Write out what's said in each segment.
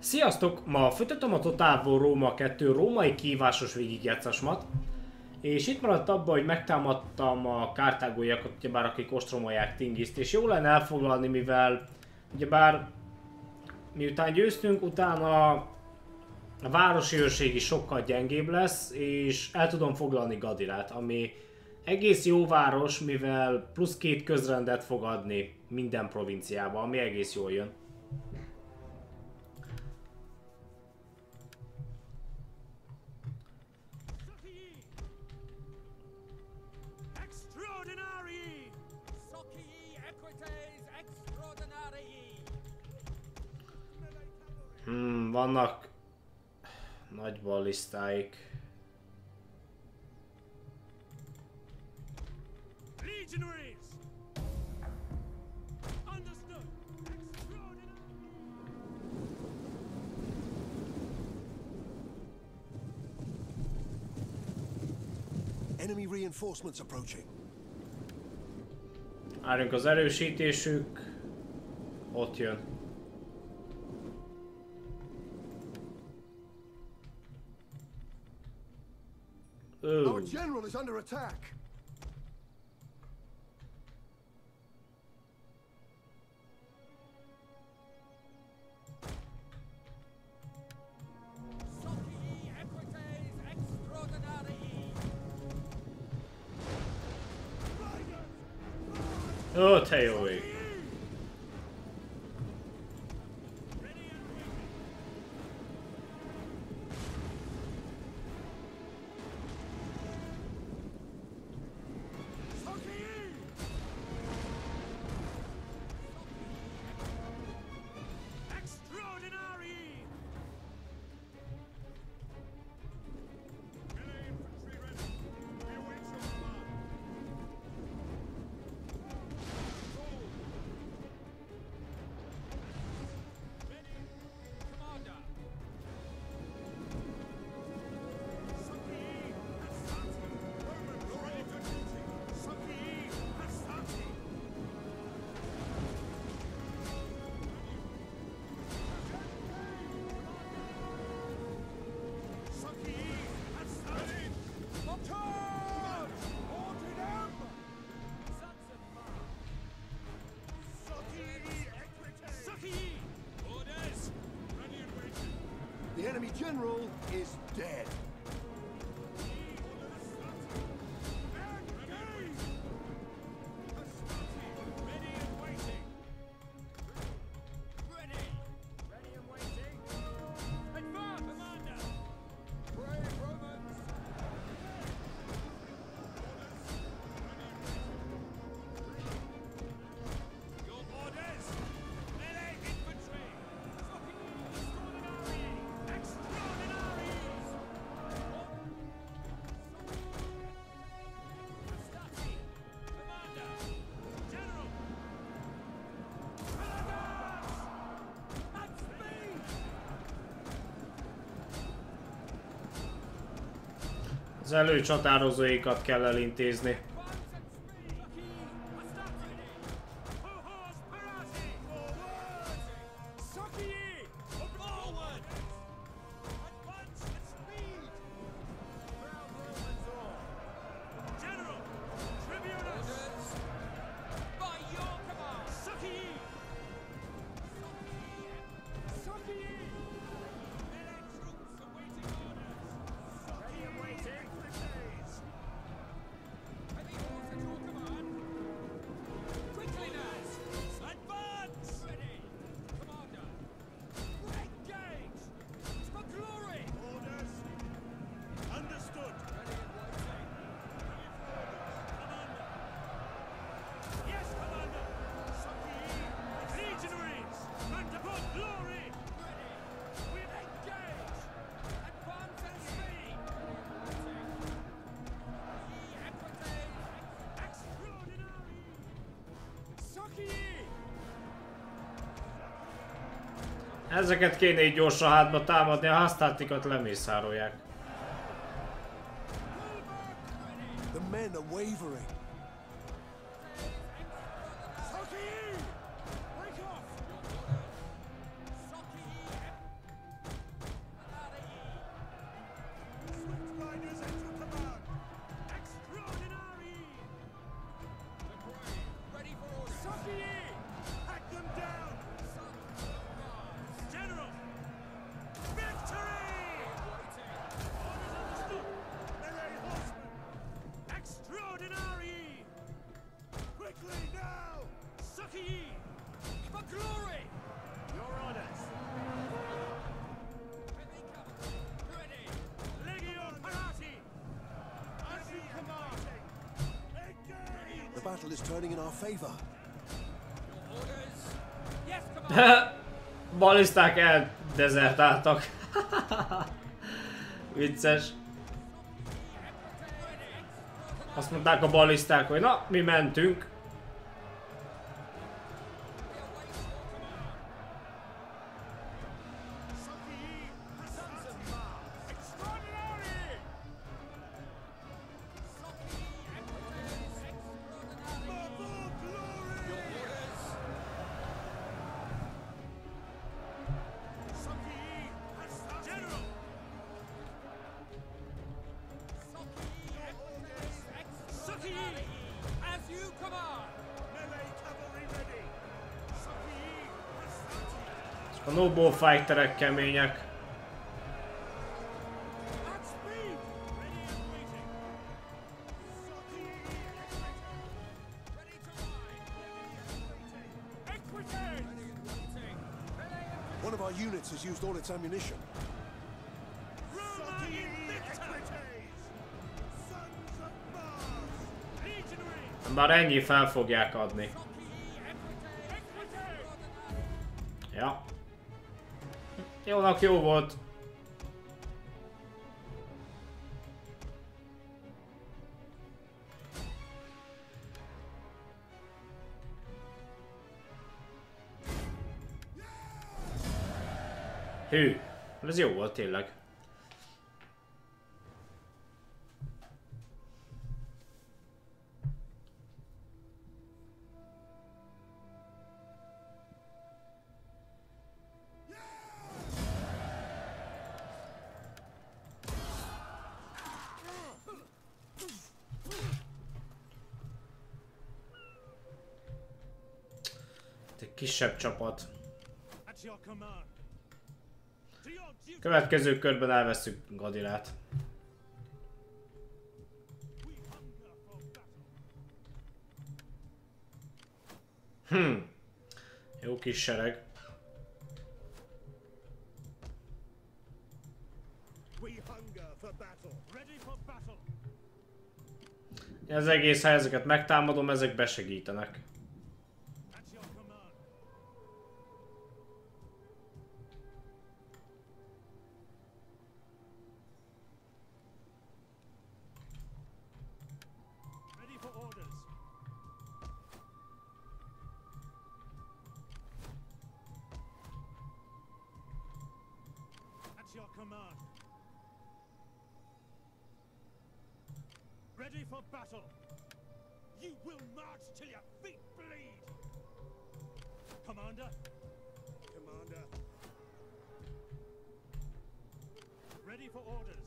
Sziasztok! Ma folytatom a Total War Roma 2 római kihívásos végigjátszásomat. És itt maradt abban, hogy megtámadtam a kártágóiakat, ugyebár akik ostromolják Tingiszt. És jó lenne elfoglalni, mivel ugyebár miután győztünk, utána a városi őrség is sokkal gyengébb lesz, és el tudom foglalni Gadirát, ami egész jó város, mivel plusz 2 közrendet fog adni minden provinciába, ami egész jól jön. Vannak nagy ballisztáik. Enemy reinforcements approaching. Várjunk, az erősítésük ott jön. Our general is under attack. Ó, te jó ég! The enemy general is dead. Az előcsatározóikat kell elintézni. Ezeket kéne így gyorsan hátba támadni, a háztártikat lemészárolják. The men are wavering. battle is turning in our favor. Baliszták eldezertáltak. Vicces. Azt mondták a baliszták, hogy na, mi mentünk. A no-ball fighterek kemények. One of our units has used all its ammunition. Már ennyi fel fogják adni. Ja. Jónak jó volt. Hű, ez jó volt tényleg. Egy kisebb csapat. Következő körben elveszünk Gadilát. Jó kis sereg. Az egész, ha ezeket megtámadom, ezek besegítenek. Ready for battle. You will march till your feet bleed. Commander. Commander. Ready for orders.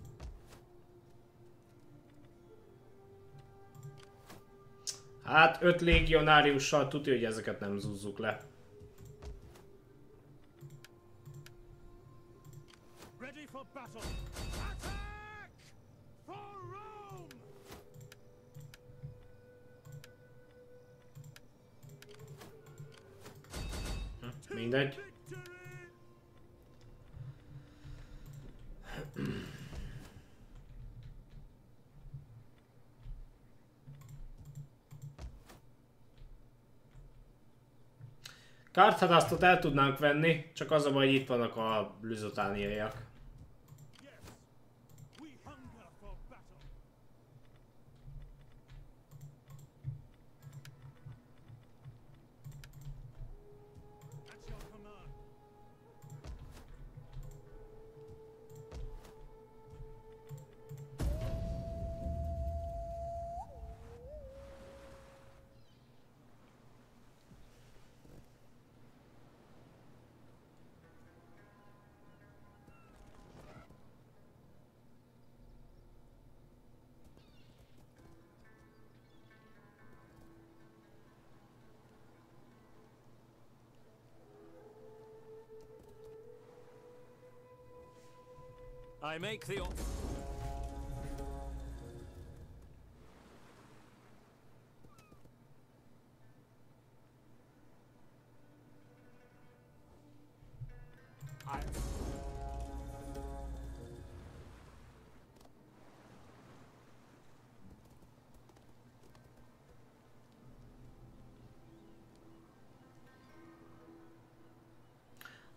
Hát 5 légionáriussal tudja, hogy ezeket nem zúzzuk le. Ready for battle. Mindegy. Karthadasztot el tudnánk venni, csak az a baj, hogy itt vannak a lüzotániaiak. I make the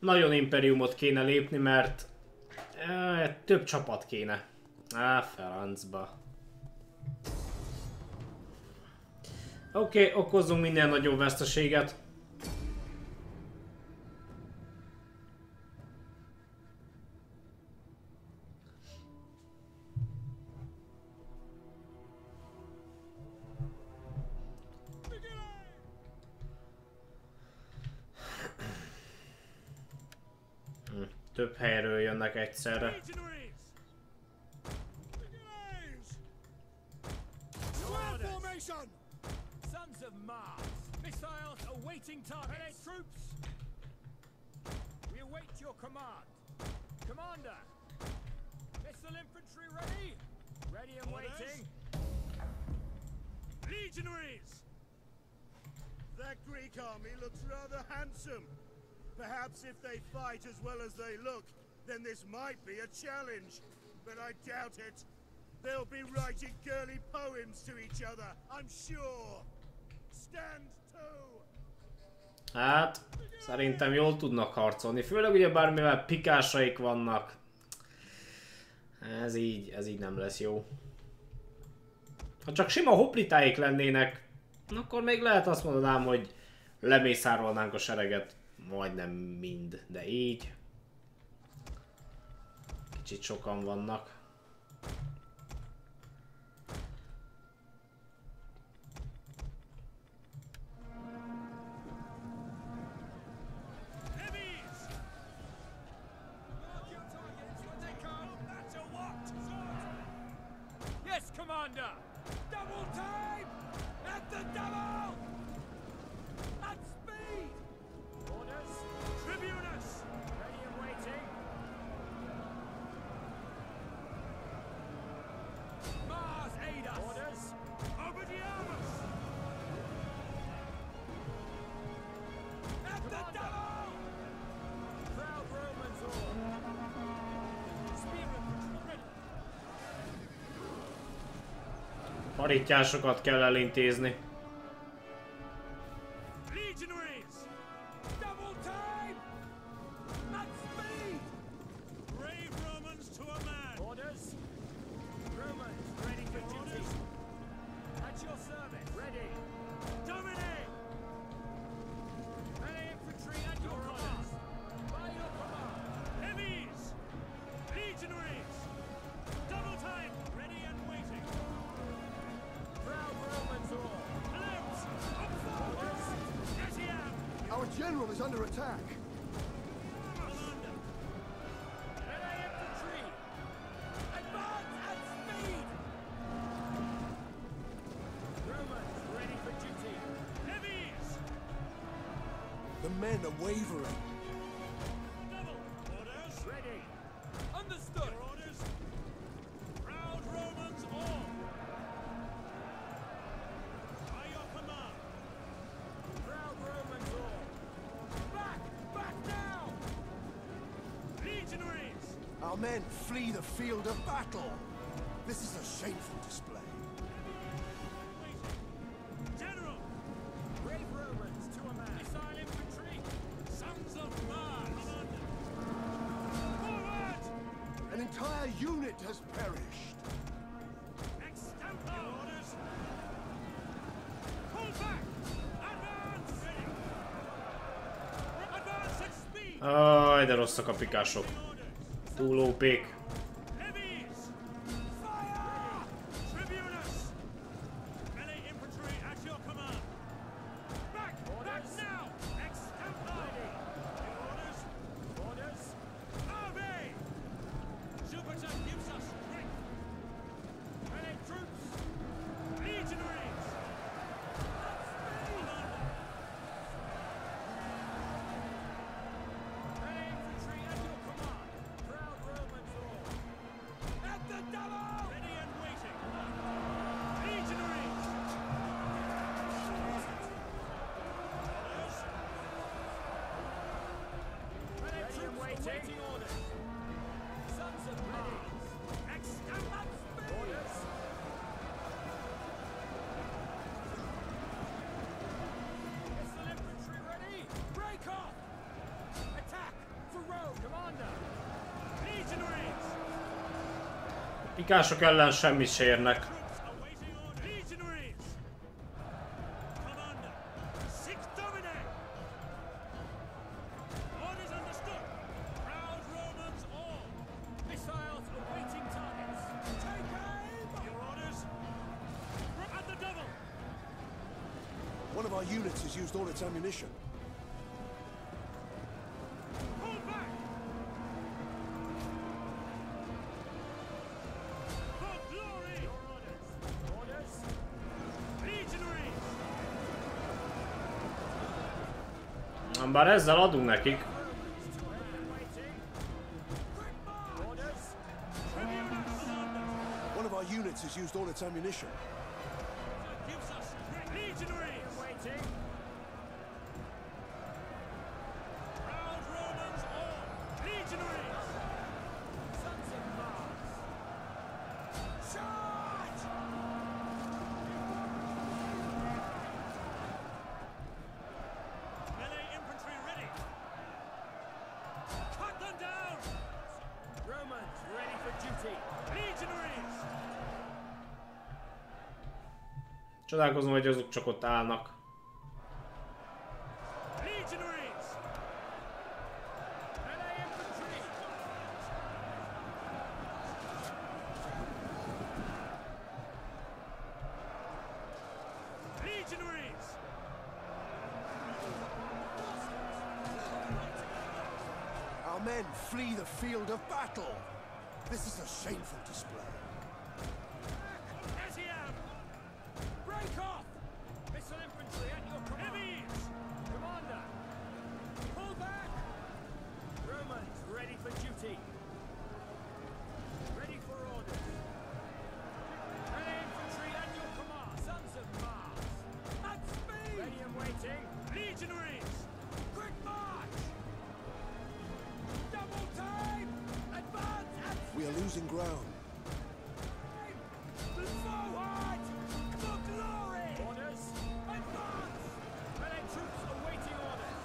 nagyon imperiumot kéne lépni, mert több csapat kéne. Francba. Oké, okozzunk minél nagyobb veszteséget. Több helyről jönnek egyszerre. Legionaries! Square formation! Sons of Mars! Missiles awaiting targets! Troops! We await your command! Commander! Missile infantry ready? Ready and waiting! Legionaries! That Greek army looks rather handsome. Perhaps if they fight as well as they look, then this might be a challenge. But I doubt it. They'll be writing girly poems to each other, I'm sure. Stand to! Hát, szerintem jól tudnak harcolni. Főleg ugye bármivel pikásaik vannak. Ez így nem lesz jó. Ha csak sima hoplitáik lennének, akkor még lehet azt mondanám, hogy lemészárolnánk a sereget. Majdnem mind, de így. Kicsit sokan vannak. Yes, Commander! Double time! At the double! At speed! Orders! Tribunus! Ready and waiting! Mars, aid us! Orders! Obediamus! At the double! Proud Romans all! Spear infantry ready! Parittyásokat kell elintézni. Legionaries! Double time! At speed! Brave Romans to a man! Orders! Romans ready for duty! At your service! Ready! Dominate! Melee infantry at your command! By your command! Heavies! Legionaries! Double time! Ready and waiting! Proud Romans all! Collapse! Up forward! As he am! Our general is under attack. Commander! Melee infantry! Advance at speed! Romans ready for duty! Heavies! The men are wavering. Double! Orders! Ready! Understood! Your orders! Proud Romans all! By your command! Proud Romans all! Back! Back now! Legionaries! Our men flee the field of battle. This is a shameful display. Waiting! General! Brave Romans to a man! Missile infantry! Sons of Mars! Commander! Forward! An entire unit has perished. Extempo! Orders! Pull back! Advance! Ready! Advance at speed! Aj, de rosszak a pikások. Orders! Túl OP-k. Heavies! Fire! Tribunus! Melee infantry at your command! Back! Back now! Extempo! Orders! Orders! Obey! Jupiter gives us strength! Melee troops! Legionaries! Melee infantry at your command! Proud Romans all! At the double! Ready and waiting! Legionaries! Orders! Melee troops awaiting orders! Sons of Mars! Extempo! Orders! Missile infantry ready! Break off! Attack! Pikások ellen semmit se érnek. Troops awaiting order. Legionaries! Commander, six Domine! Orders understood. Proud Romans all. Missiles awaiting targets. Take aim! Your orders? At the double! One of our units has used all its ammunition. Pull back! For glory! Your orders. Orders? Legionaries! Bár ezzel adunk nekik. Orders? Tribune, Commander! One of our units has used all its ammunition. Gives us legionaries waiting. Proud Romans all. Legionaries. Sons of Mars. Charge! Melee infantry ready. Cut them down. Romans ready for duty. Legionaries. Csodálkozom, hogy azok csak ott állnak. Legionaries! Melee infantry! Legionaries! Our men flee the field of battle. This is a shameful display. Etiam! Break off! Missile infantry at your command! Heavies! Commander! Pull back! Romans ready for duty! Ready for orders! Melee infantry at your command! Sons of Mars! At speed! Ready and waiting! Legionaries! Quick march! Double time! Advance at We are losing ground. forward! For glory! Orders! Advance! Melee troops awaiting orders!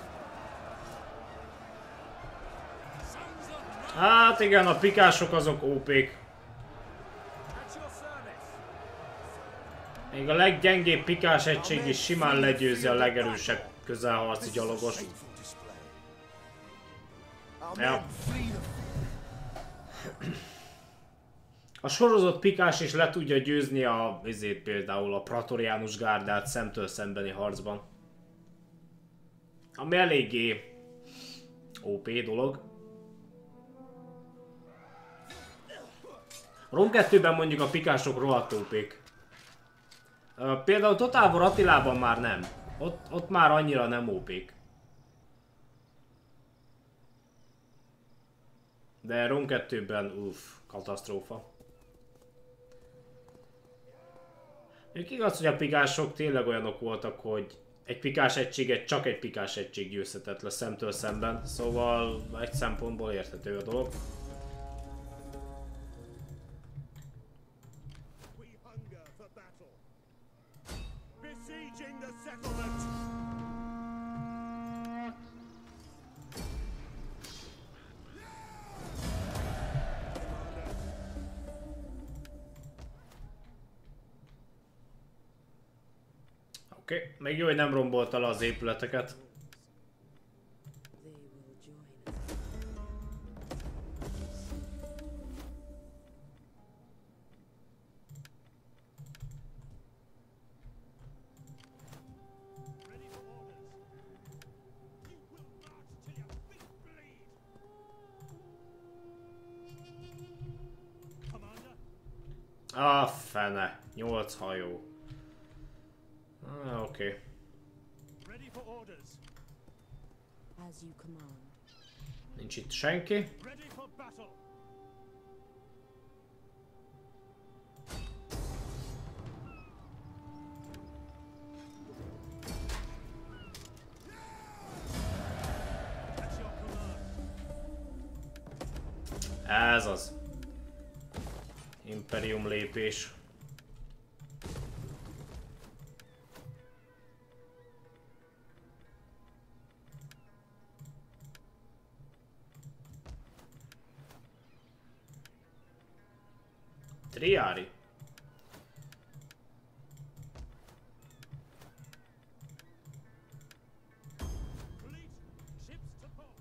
Sons of Mars! Hát igen, a pikások azok OP-k. At your service! Még a leggyengébb pikás egység Our men is simán flee the legyőzi a field of legerősebb battle. közelharci This is a gyalogos. shameful display. Our Ja. men flee the A sorozott pikás is le tudja győzni például a Praetorianus gárdát szemtől szembeni harcban. Ami eléggé OP dolog. Rom 2-ben mondjuk a pikások rohadt OP-k. Például Total War Attilában már nem. Ott már annyira nem OP-k. De Rom 2-ben katasztrófa. Még igaz, hogy a pikások tényleg olyanok voltak, hogy egy pikás egységet csak egy pikás egység győzhetett le szemtől szemben, szóval egy szempontból érthető a dolog. We hunger for battle. Besieging the settlement. Oké, még jó, hogy nem rombolta le az épületeket. They will join us. Ready for orders! You will march till your feet bleed! Commander! Ah, fene. 8 hajó. Oké. Ready for orders! As you command. Nincs itt senki. Ready for battle! At your command! Ez az. Imperium lépés. Triári. Fleet, ships to port.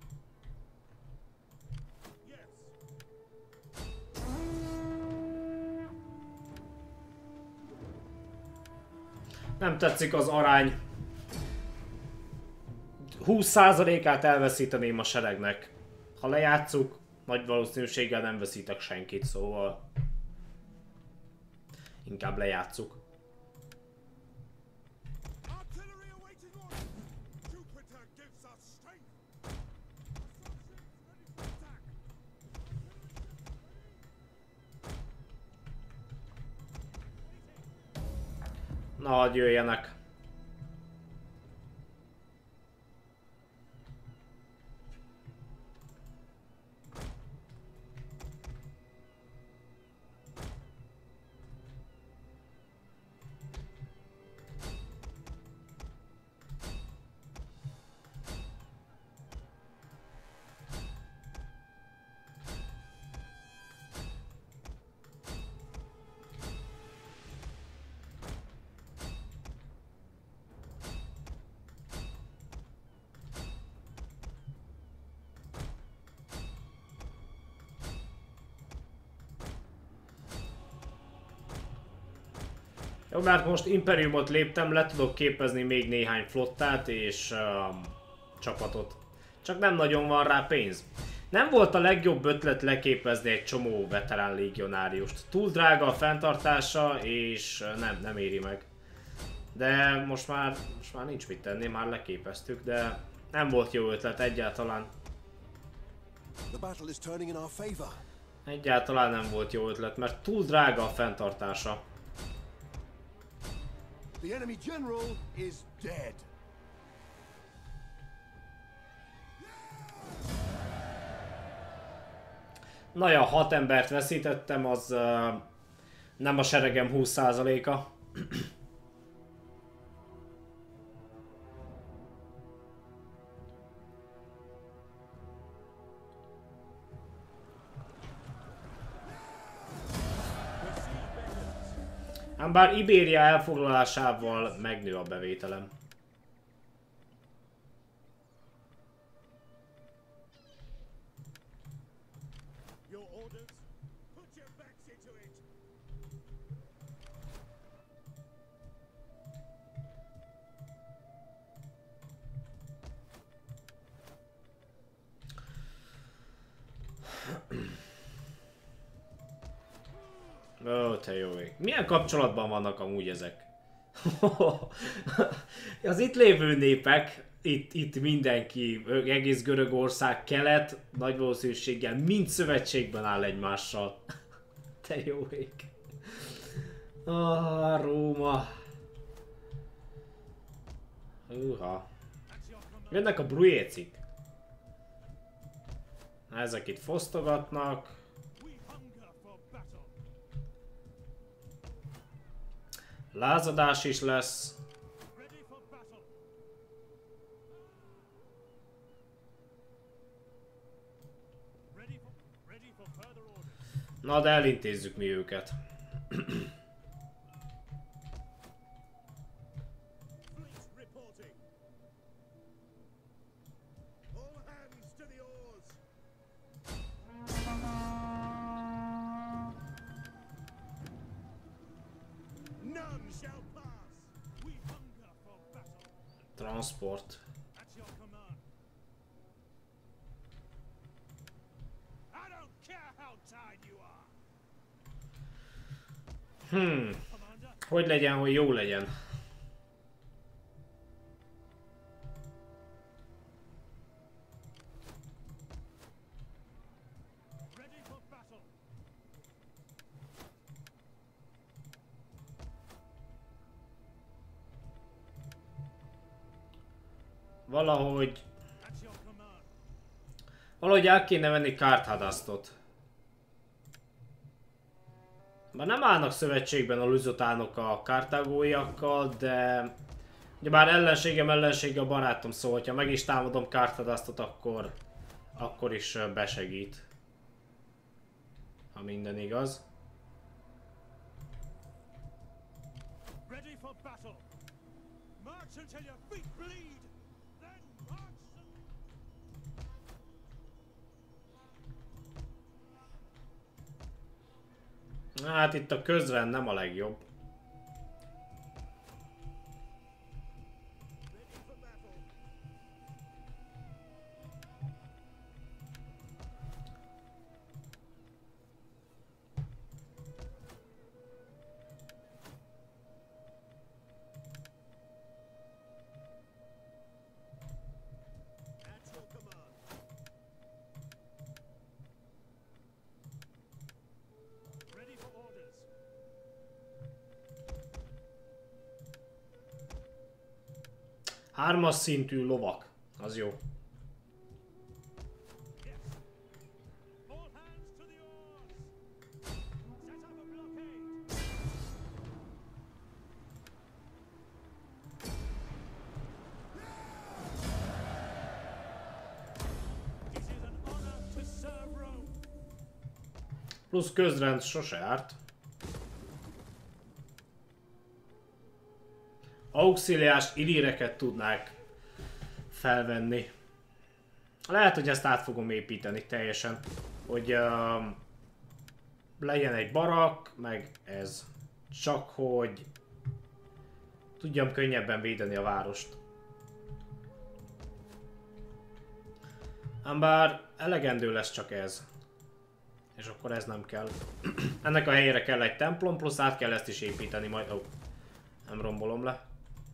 Yes. Nem tetszik az arány. 20%-át elveszíteném a seregnek. Ha lejátszuk, nagy valószínűséggel nem veszítek senkit, szóval inkább lejátszuk. Artillery awaiting orders. Jupiter gives us strength. Ready for attack. Na, hadd jöjjenek. Jó, mert most Imperiumot léptem, le tudok képezni még néhány flottát és csapatot. Csak nem nagyon van rá pénz. Nem volt a legjobb ötlet leképezni egy csomó veterán légionáriust. Túl drága a fenntartása, és nem éri meg. De most már nincs mit tenni, már leképeztük, de nem volt jó ötlet egyáltalán. The battle is turning in our favor. Egyáltalán nem volt jó ötlet, mert túl drága a fenntartása. The enemy general is dead. Na ja, 6 embert veszítettem, az nem a seregem 20%-a. Ám bár Ibéria elfoglalásával megnő a bevételem. Your orders? Put your backs into it. Ó, te jó ég. Milyen kapcsolatban vannak amúgy ezek? Az itt lévő népek, itt mindenki, egész Görögország, kelet, nagy valószínűséggel mind szövetségben áll egymással. Te jó ég. Róma. Jönnek a brujécik. Ezek itt fosztogatnak. Lázadás is lesz. Na, de elintézzük mi őket. Transport. Hogy legyen, hogy jó legyen. Valahogy el kéne venni Karthadastot. Bár nem állnak szövetségben a lüzotánok a kartágóiakkal, de ugyebár ellensége a barátom, szóval ha meg is támadom Karthadastot, akkor is besegít. Ha minden igaz. for battle. March until your feet bleed. Then march. Hát itt a közrend nem a legjobb. Hármas szintű lovak, az jó. Plusz közrend sose árt. Auxiliás illíreket tudnák felvenni. Lehet, hogy ezt át fogom építeni teljesen. Hogy legyen egy barak, meg ez. Csak hogy tudjam könnyebben védeni a várost. Ám bár elegendő lesz csak ez. És akkor ez nem kell. Ennek a helyére kell egy templom, plusz át kell ezt is építeni majd. Ó, nem rombolom le.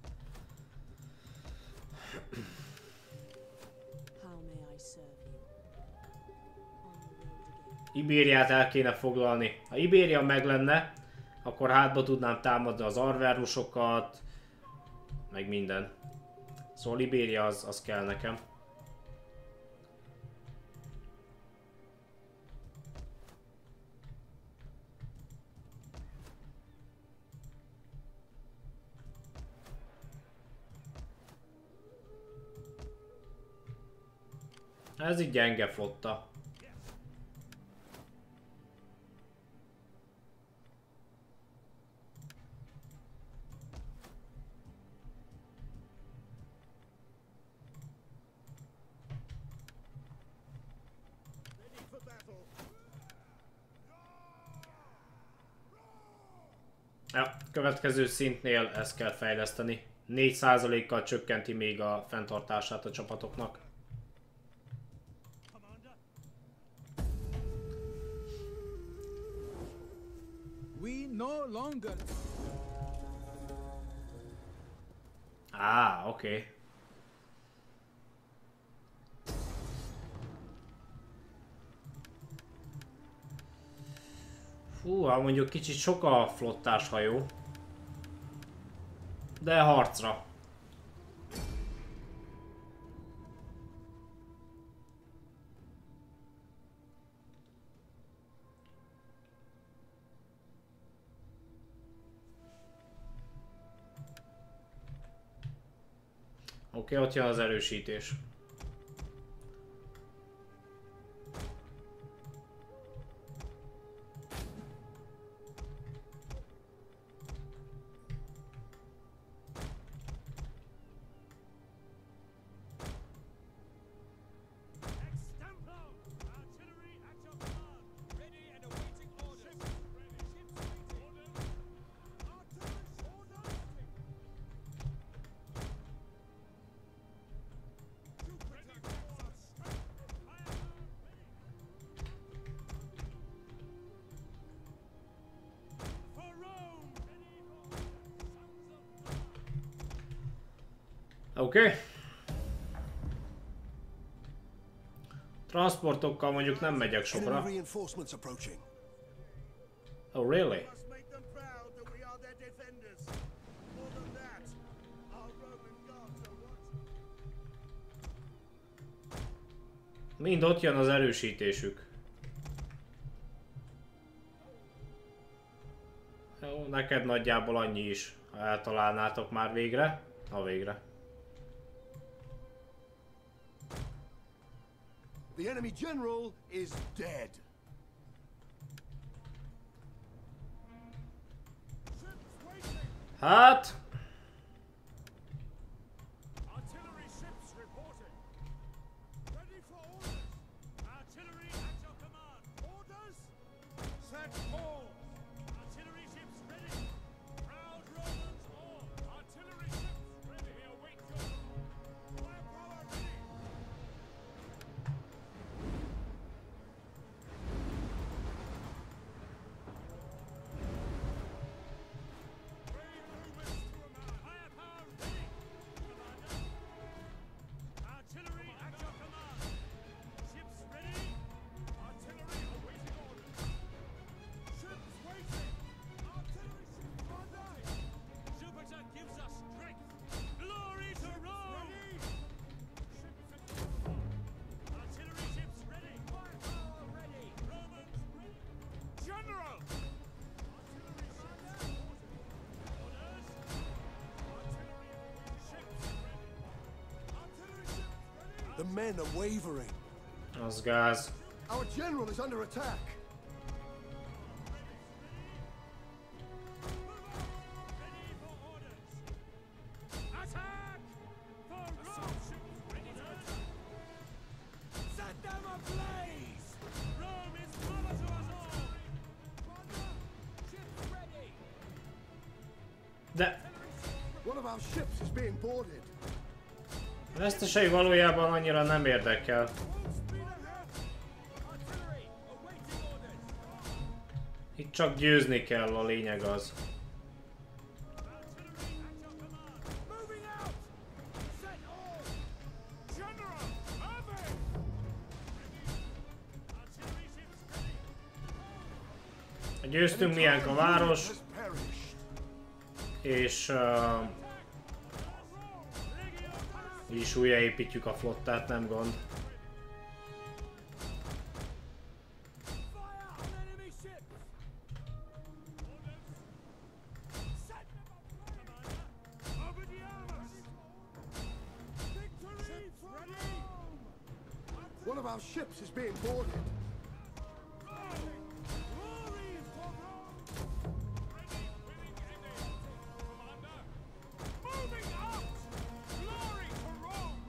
Ibériát el kéne foglalni. Ha Ibéria meg lenne, akkor hátba tudnám támadni az arvernusokat, meg minden. Szóval Ibéria az kell nekem. Ez így gyenge flotta. Ja, következő szintnél ezt kell fejleszteni. 4%-kal csökkenti még a fenntartását a csapatoknak. We no longer. Oké. Fú, hát mondjuk kicsit sok a flottás hajó. De harcra. Oké, ott jön az erősítés. Oké. Transportokkal mondjuk nem megyek sokra. Oh, really? Mind ott jön az erősítésük. Jó, neked nagyjából annyi is, ha eltalálnátok már végre. Na végre. The enemy general is dead. Hát... Artillery ships reporting. Ready for orders. Artillery at your command. Orders. Set course. Artillery ships ready. Proud Romans all. Artillery ships ready. We await your firepower ready. Brave Romans to a man. Firepower ready. Commander. Artillery at your command. Ships ready. Artillery awaiting orders. Ships waiting. Artillery ships on deck. Jupiter gives us strength. Glory to Rome. Artillery ships ready. Firepower ready. Romans ready. General. Artillery ships ready. Orders. Artillery ships ready. Artillery ships ready. The men are wavering. Az gáz. Our general is under attack. Ready for orders. Attack! For Rome! Ships ready to attack. Set them ablaze! Rome is mother to us all! Ships ready! De... One of our ships is being boarded. a vesztesei valójában annyira nem érdekel. Full speed ahead! Artillery, awaiting orders! Itt csak győzni kell, a lényeg az. Artillery at your command! Moving out! Set all! General, moving! Artillery ships ready! Győztünk milyen a város, Has perished. és így is újraépítjük a flottát, nem gond. Fire on enemy ships! Orders! Set them up, Commander! Over the armors! Victory for Rome! One of our ships is being boarded. Glory for Rome! Ready, winning ending! Commander! Moving out! Glory to Rome!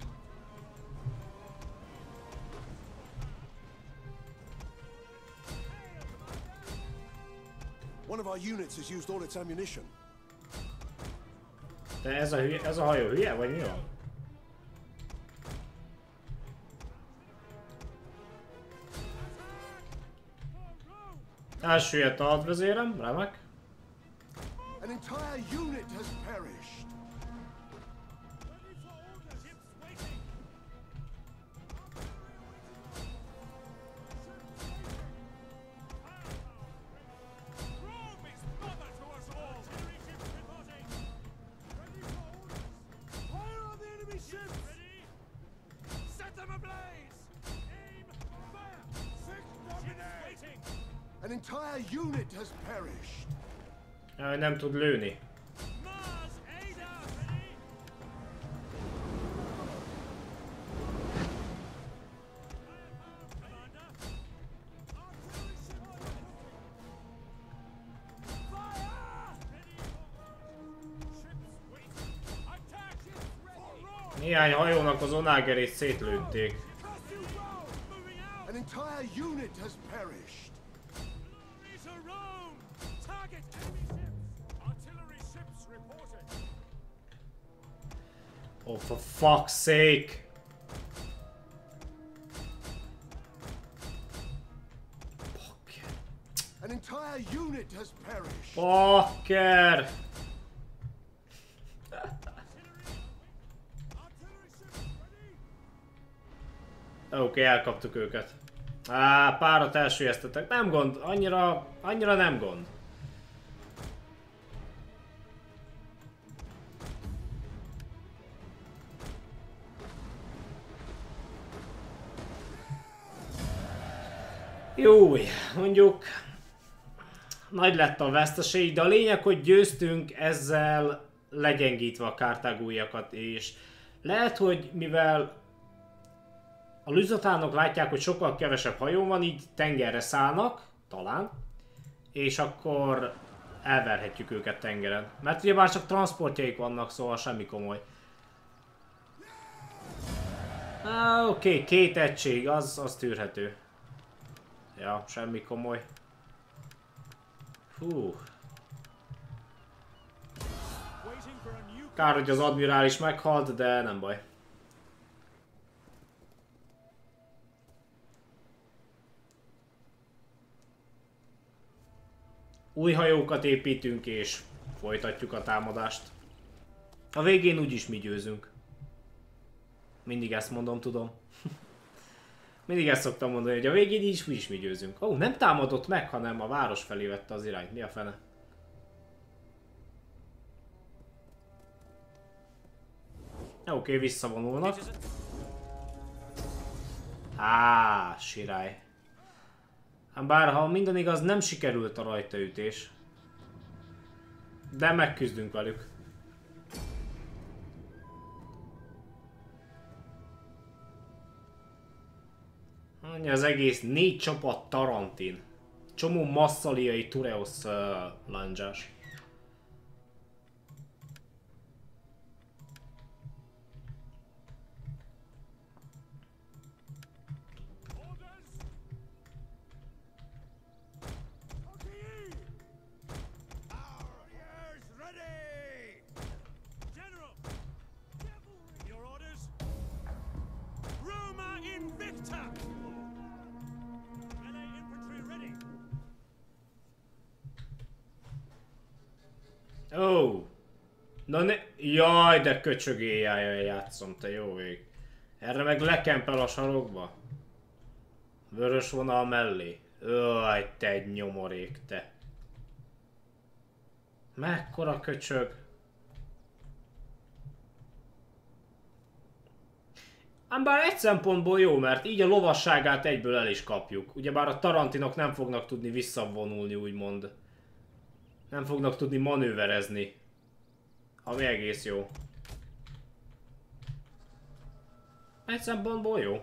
One of our units has used all its ammunition. De ez a hajó hülye, vagy mi van? Elsüllyedt a hadvezérem, remek. An entire unit has perished. Ready for orders! Ships waiting! Rome is mother to us all! Artillery ships reporting! Ready for orders! Fire on the enemy ships! Ready! Set them ablaze! Aim! Fire! Six dominate! Waiting! An entire unit has perished. Nem tud lőni. Mars, aid us! Ready! Commander! Artillery ship reporting! Fire! Ready for ships waiting! Attack! Ships ready! For Rome! Néhány hajónak az onágerét szétlőtték. Trust you, Rome! Moving out! An entire unit has perished. Glory to Rome! Target enemy ships! Artillery ships reporting! Oh, for fuck's sake! Fuck. An entire unit has perished. Fucker! Artillery ships ready! Oké, elkaptuk őket. Párat elsüllyesztettek. Nem gond, annyira nem gond. Jó, mondjuk nagy lett a veszteség, de a lényeg, hogy győztünk ezzel legyengítve a kartágóiakat, és lehet, hogy mivel a lüzatánok látják, hogy sokkal kevesebb hajó van, így tengerre szállnak, talán, és akkor elverhetjük őket tengeren. Mert ugye már csak transportjaik vannak, szóval semmi komoly. Oké, 2 egység, az tűrhető. Ja, semmi komoly. Hú. Kár, hogy az admirális meghalt, de nem baj. Új hajókat építünk és folytatjuk a támadást. A végén úgyis mi győzünk. Mindig ezt mondom, tudom. Mindig ezt szoktam mondani, hogy a végén is úgyis mi győzünk. Ó, nem támadott meg, hanem a város felé vette az irányt. Mi a fene? Oké, visszavonulnak. Sirály. Bár ha minden igaz, nem sikerült a rajtaütés. De megküzdünk velük. Az egész 4 csapat Tarantin. Csomó masszaliai Tureos landzsás. Ó! Na ne... Jaj, de köcsögéjájjal játszom, te jó ég. Erre meg lekempel a sarokba. Vörös vonal mellé. Jaj, te egy nyomorék, te. Mekkora köcsög. Ám bár egy szempontból jó, mert így a lovasságát egyből el is kapjuk. Ugyebár a tarantinok nem fognak tudni visszavonulni, úgymond. Nem fognak tudni manőverezni. Ami egész jó. Egy szempontból jó.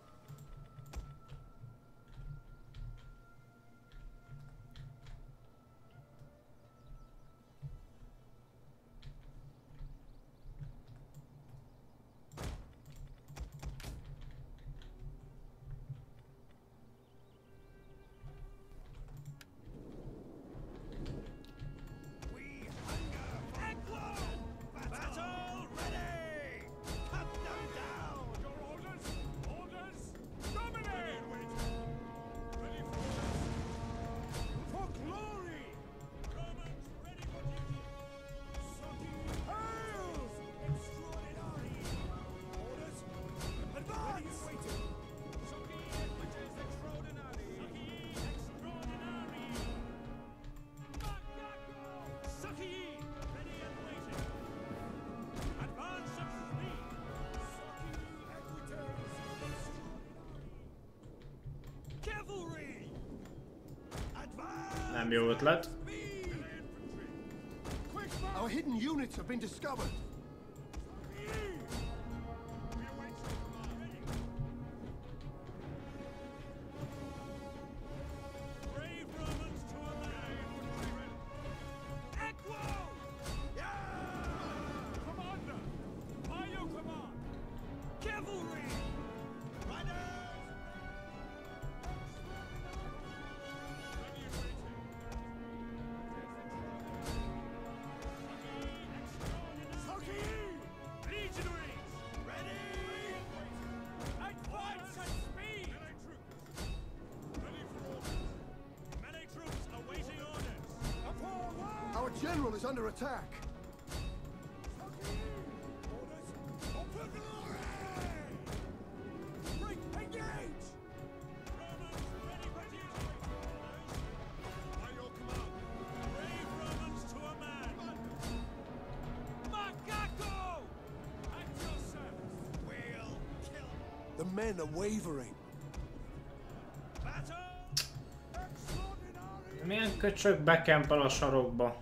Nem jó ötlet. Our hidden units have been discovered. General is under attack. The men are wavering. Milyen köcsög bekempel a sarokba?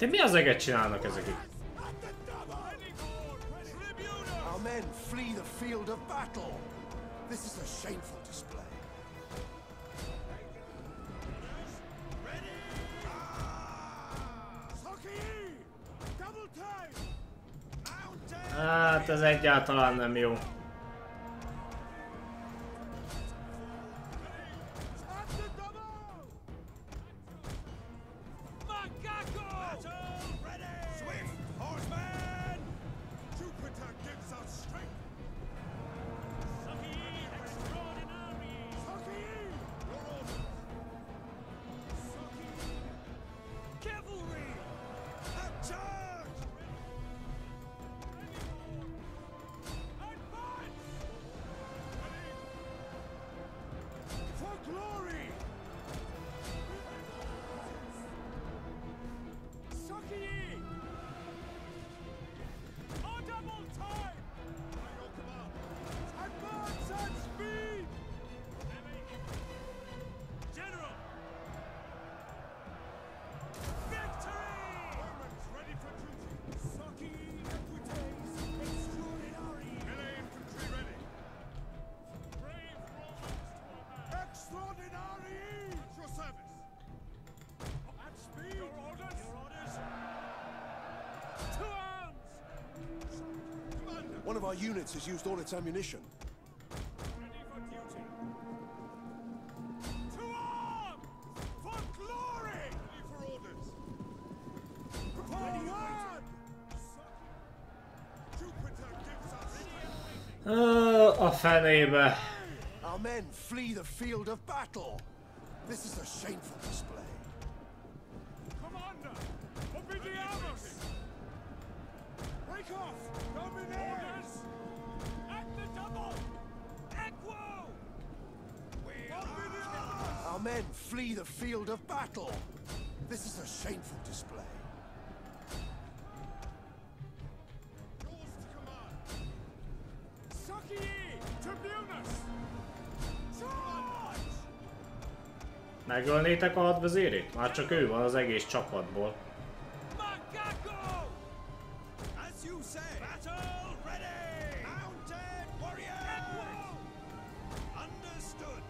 Te mi az eget csinálnak ezek itt? Our men flee the field of battle. This is a shameful display. Hát ez egyáltalán nem jó. One of our units has used all its ammunition. A fenébe. Our men flee the field of battle. This is a shameful display. Commander! Obediamos! Break off! Dominators! At the double! Equo! Our men flee the field of battle. This is a shameful display. Yours to command! Saki! Tribunus! Charge! Megölnétek a hadvezérét? Már csak ő van az egész csapatból. Macaco! As you say! Battle ready! Mounted warriors! Understood!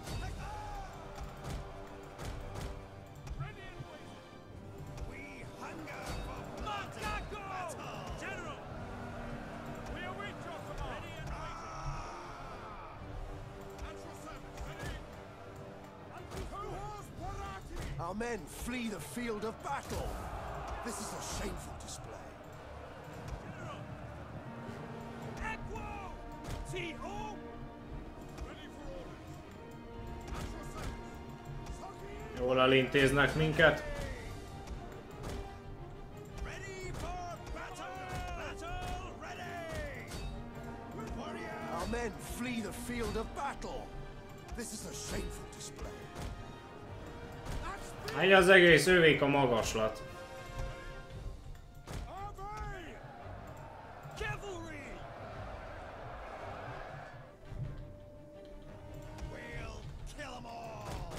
Ready and waiting! We hunger for Macaco! General! We await your command! Ready and waiting! At your service! Ready! Cohors Parati! Our men flee the field of battle. This is a shameful display. Equo! T.O. Ready for orders! At your service! Saki! Jól elintéznek minket. Ready for battle! Battle ready! Warrior! Our men flee the field of battle. This is a shameful display. Egy az egész ővék a magaslat. Obey! Cavalry! We'll kill them all!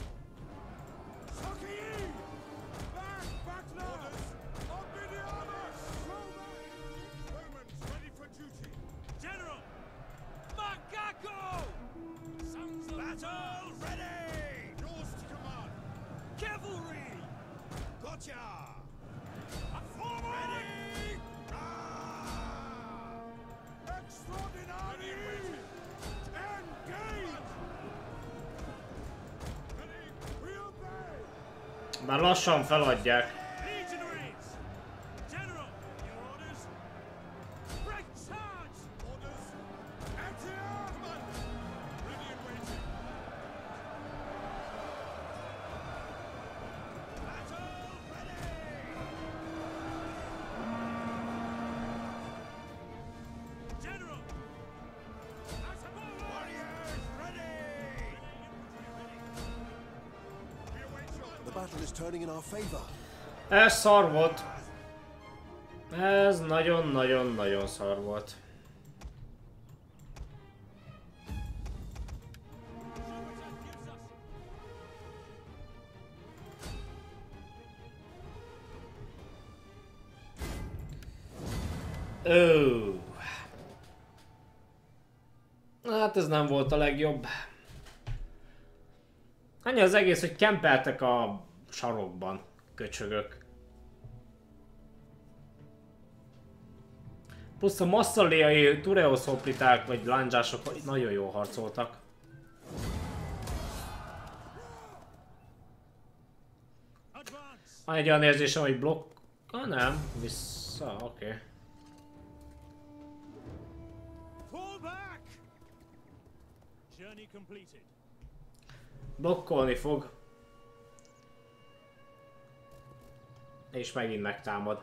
Saki! Back! Orders! Obediamos! Romans ready for duty! General! Macaco! Sons of battle ready! Yours to command! Cavalry! Gotcha! Forward! Ready! Extraordinary! Engage! Ready! We obey! Már lassan feladják. Legionaries! General! Your orders! Break charge! Orders! Anti-armament! Ready and waiting! Battle ready! General! Warriors ready! We await your The battle is turning in our favor. Ez szar volt. Ez nagyon-nagyon-nagyon szar volt. Hát ez nem volt a legjobb. Annyi az egész, hogy kempeltek a sarokban, köcsögök. Plusz a masszaliai Tureos hopliták vagy lándzsások nagyon jól harcoltak. Van egy olyan érzésem, hogy blokk... Ah nem, vissza, oké. Blokkolni fog. És megint megtámad.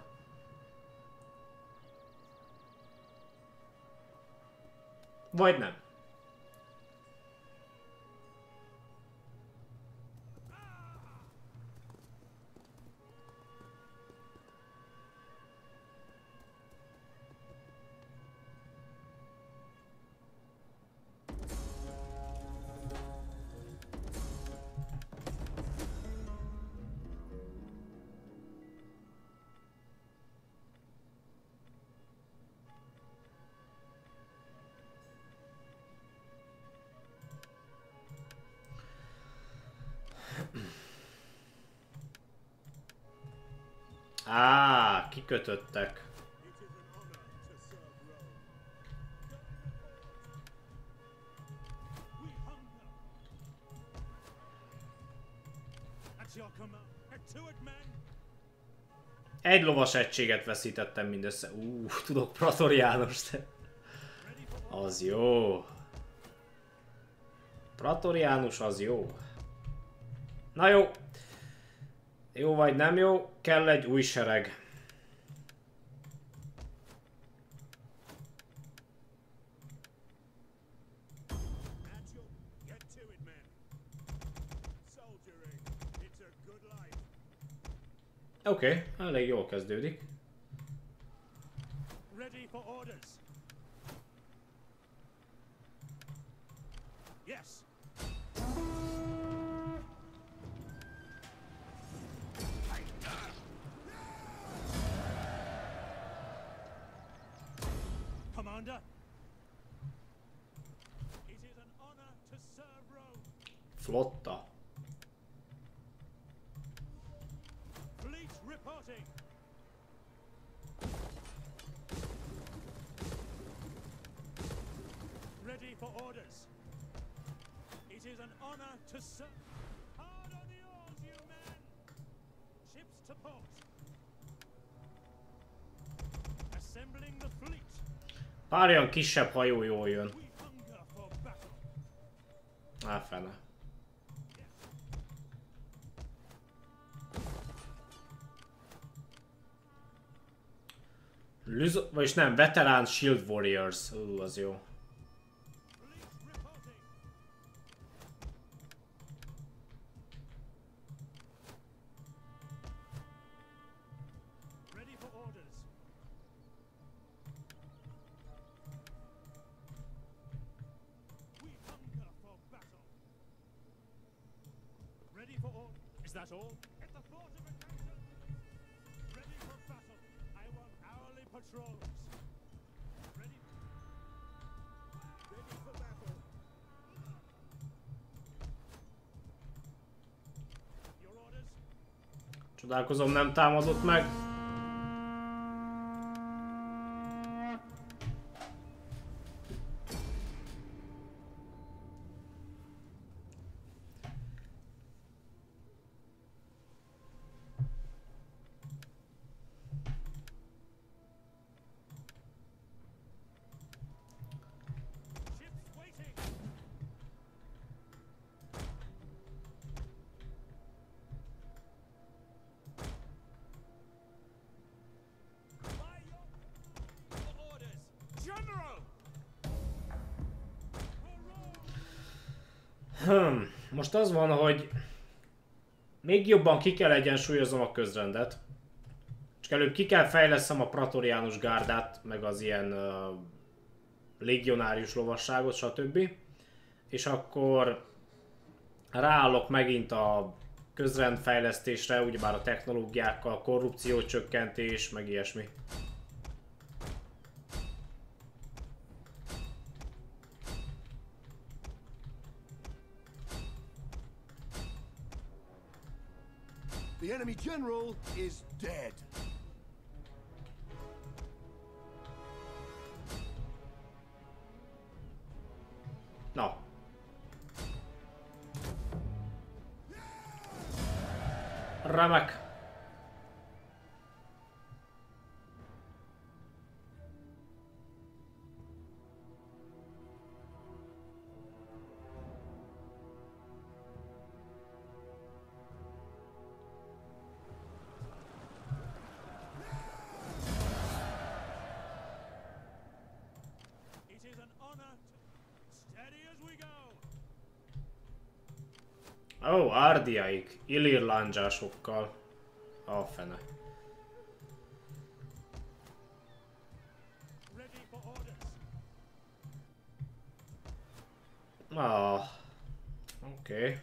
Vagy nem. Á, kikötöttek. Egy lovas egységet veszítettem mindössze. Tudok Praetoriánust. Az jó. Praetoriánus az jó. Na jó. Jó vagy nem jó, kell egy új sereg. Oké, elég jól kezdődik. Ready for orders. Yes. Commander. It is an honor to serve Rome. Flotta. Fleet reporting. Ready for orders. It is an honor to serve. Hard on the oars, you men. Ships to port. Assembling the fleet. Pár olyan kisebb hajó jól jön. We hunger for battle. Á, fene. Vagyis nem, veterán Shield Warriors. Az jó. Fleet reporting. Ready for orders. We hunger for battle. Ready for order. Is that all? At the thought of attention. Ready for battle. I want hourly patrols. Ready. Ready for battle. Your orders. Csodálkozom, nem támadott meg. Ships waiting. By your orders, General. Most az van, hogy még jobban ki kell egyensúlyoznom a közrendet. Csak előbb ki kell fejlesztem a praetoriánus gárdát, meg az ilyen légionárius lovasságot, stb. És akkor ráállok megint a közrendfejlesztésre, ugyebár a technológiákkal, korrupciócsökkentés, meg ilyesmi. The enemy general is dead. Na. Remek. It is an honor to... Steady as we go. Ó, árdiaik. Illír lándzsásokkal. A fene. Ready for orders. Ah. Oké.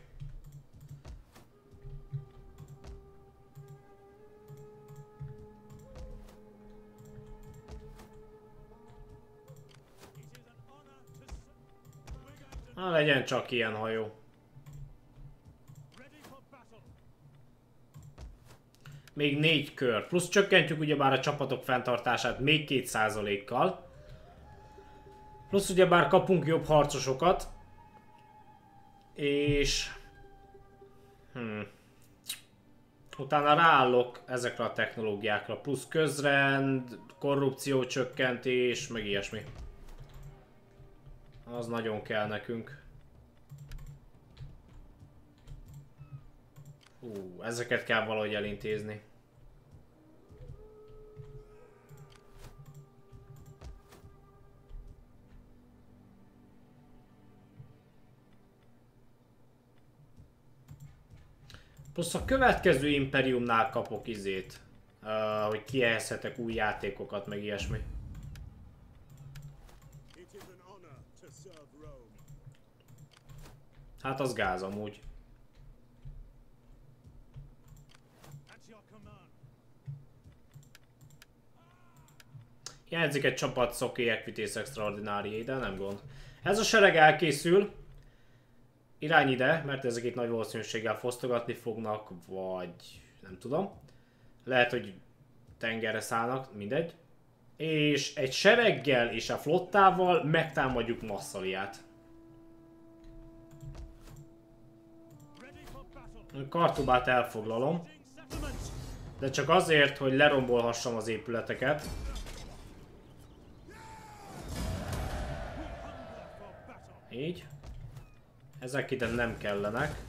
It is an honor to... We're going to... Na, legyen csak ilyen hajó. Ready for battle. Még 4 kör. Plusz csökkentjük ugyebár a csapatok fenntartását még 2%-kal. Plusz ugyebár kapunk jobb harcosokat. És... Utána ráállok ezekre a technológiákra. Plusz közrend, korrupció csökkentés, meg ilyesmi. Az nagyon kell nekünk. Ezeket kell valahogy elintézni. Plusz a következő imperiumnál kapok izét, hogy kiehezhetek új játékokat, meg ilyesmi. It is an honor to serve Rome. Hát az gáz amúgy. At your command. Hiányzik egy csapat Szoké Equites Extraordinarié, de nem gond. Ez a sereg elkészül. Irány ide, mert ezek itt nagy valószínűséggel fosztogatni fognak, vagy nem tudom. Lehet, hogy tengerre szállnak, mindegy. És egy sereggel és a flottával megtámadjuk Masszaliát. Ready for battle. Kartubát elfoglalom, Settlements. de csak azért, hogy lerombolhassam az épületeket. For battle. Így. Ezek ide nem kellenek.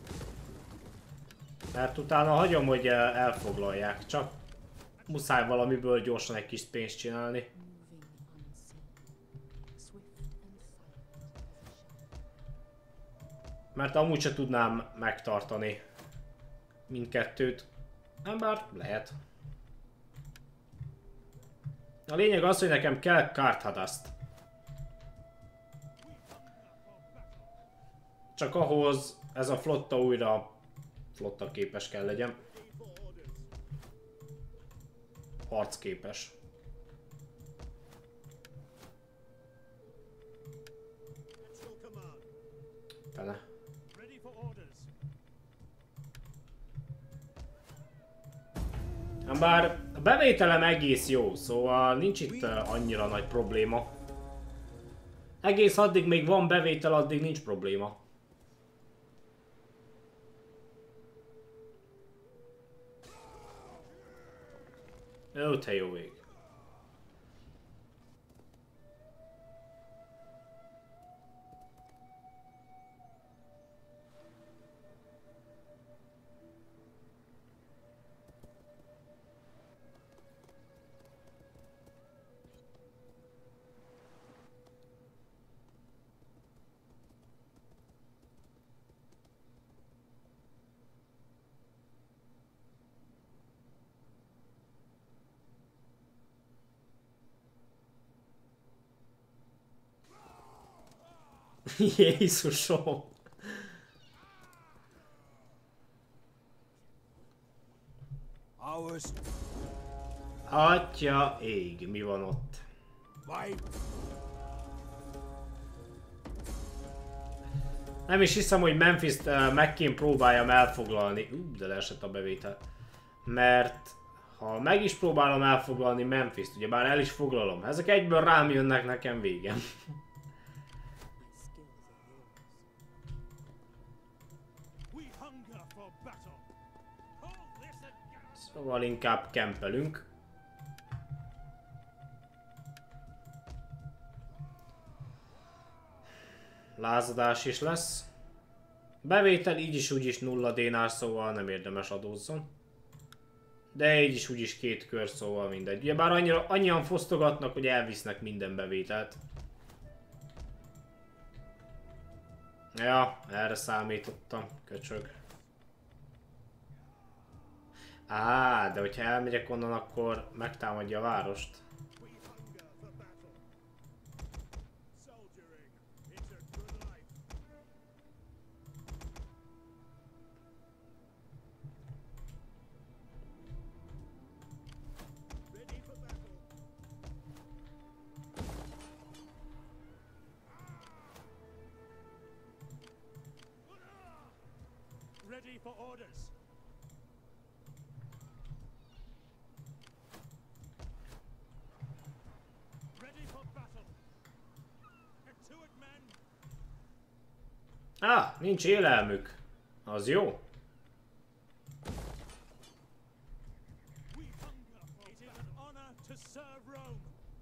Mert utána hagyom, hogy elfoglalják. Csak muszáj valamiből gyorsan egy kis pénzt csinálni. Moving unseen. Swift and silent. Mert amúgy se tudnám megtartani mindkettőt. Nem bár lehet. A lényeg az, hogy nekem kell Karthadaszt. Csak ahhoz ez a flotta újra flotta képes kell legyen. Ready for orders. Harcképes. At your command. Fene. Ready for orders. Bár a bevételem egész jó, szóval nincs itt annyira nagy probléma. Egész addig még van bevétel, addig nincs probléma. Jó, te jó ég. Jézusom! Ours. Atya ég, mi van ott? My Nem is hiszem, hogy Memphis-t meg kéne próbáljam elfoglalni. De leesett a bevétel. Mert ha meg is próbálom elfoglalni Memphis-t, ugyebár el is foglalom. Ezek egyből rám jönnek, nekem végem. Szóval inkább kempelünk. Lázadás is lesz. Bevétel így is úgy is 0 dénár, szóval nem érdemes adózzon. De így is úgy is 2 kör, szóval mindegy. Ugyebár annyian fosztogatnak, hogy elvisznek minden bevételt. Ja, erre számítottam, köcsög. De hogyha elmegyek onnan, akkor megtámadja a várost. Ready for orders. Ready for battle. To it, men. Nincs élelmük. Az jó. We hunger for it is an honor to serve Rome.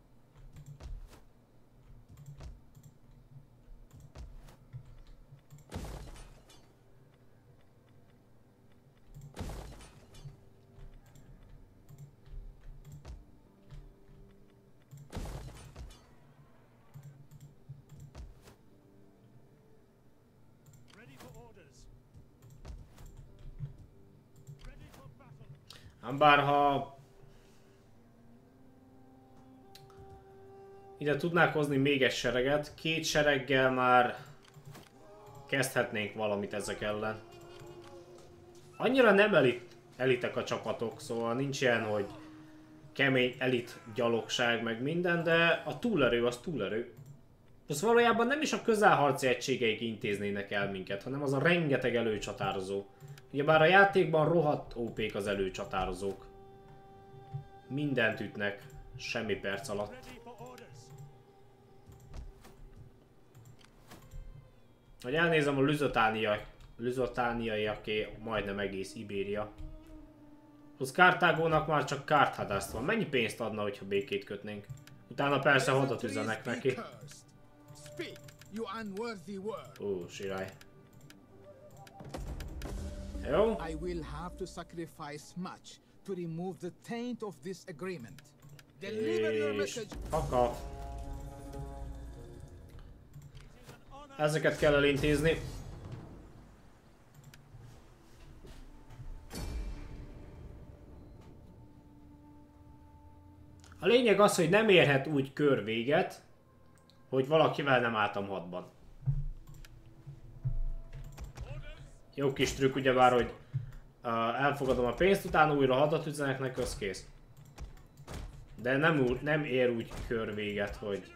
Bár ha ide tudnák hozni még egy sereget, 2 sereggel már kezdhetnénk valamit ezek ellen. Annyira nem elitek a csapatok, szóval nincs ilyen, hogy kemény elit gyalogság meg minden, de a túlerő az túlerő. Az valójában nem is a közelharci egységeik intéznének el minket, hanem az a rengeteg előcsatározó. Ugyebár a játékban rohadt OP-k az előcsatározók. Mindent ütnek, semmi perc alatt. Hogy elnézem, a lüzotániaiaké majdnem egész Ibéria. Az Kartágónak már csak Karthadaszt van. Mennyi pénzt adna, hogyha békét kötnénk? Utána persze hadat üzenek neki. Sirály. Jó. I will have to sacrifice much to remove the taint of this agreement. Deliver your message. Kaka. Ezeket kell elintézni. A lényeg az, hogy nem érhet úgy kör véget, hogy valakivel nem álltam hadban. Jó kis trükk ugyebár, hogy elfogadom a pénzt, utána újra hadat üzenek neki, az kész. De nem ér úgy kör véget, hogy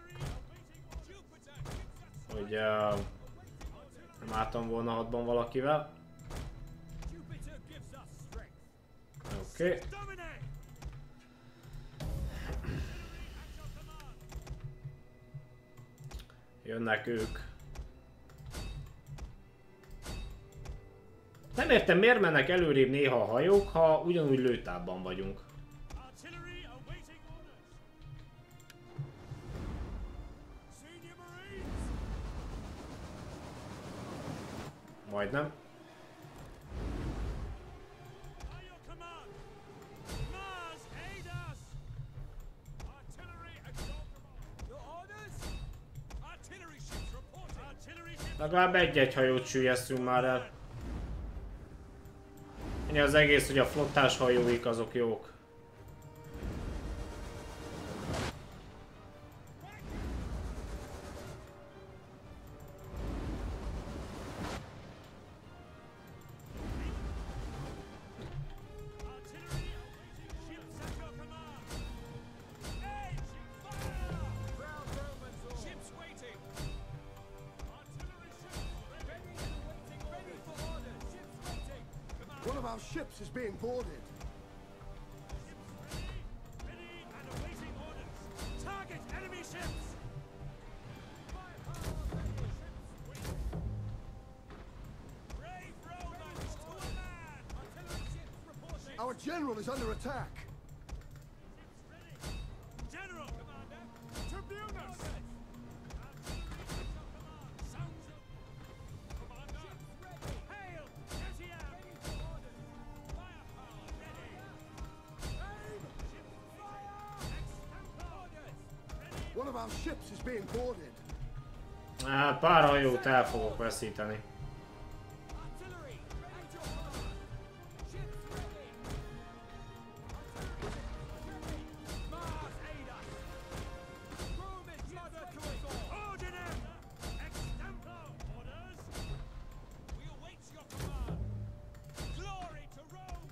nem álltam volna hadban valakivel. Oké. Jönnek ők. Nem értem, miért mennek előrébb néha a hajók, ha ugyanúgy lőtábban vagyunk. Majdnem. Legalább egy-egy hajót süllyesztünk már el. Ennyi az egész, hogy a flottás hajóik azok jók. our ships is being boarded. Ready and awaiting orders. Target enemy ships. Brave Romans to a man. Artillery ships reporting. Our general is under attack. General! Commander! Tribunus! Sounds of... Commander! Hail! Getty out! Firepower ready! Aim! Ship fire! Extempo! Orders! Ready! One of our ships is being boarded. Hát pár hajót el fogok veszíteni. Artillery! Ready to command! Ships ready! Mars aid us! Rome is mother to us all! Ordinem! Extempo! Orders! We await your command! Glory to Rome!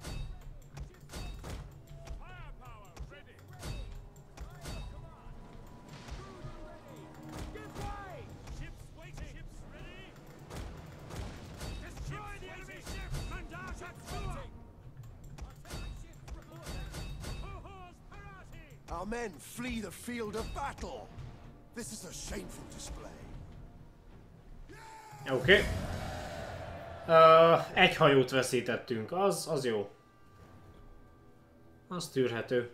Firepower ready! Fire command! Cruiser ready! Give way! Ships waiting! Ships ready! Destroy the enemy ship! Mandar waiting! Artillery ships reporting! Cohors parati! Our men flee the field of battle. This is a shameful display. Oké. Egy hajót veszítettünk, az jó. Az tűrhető.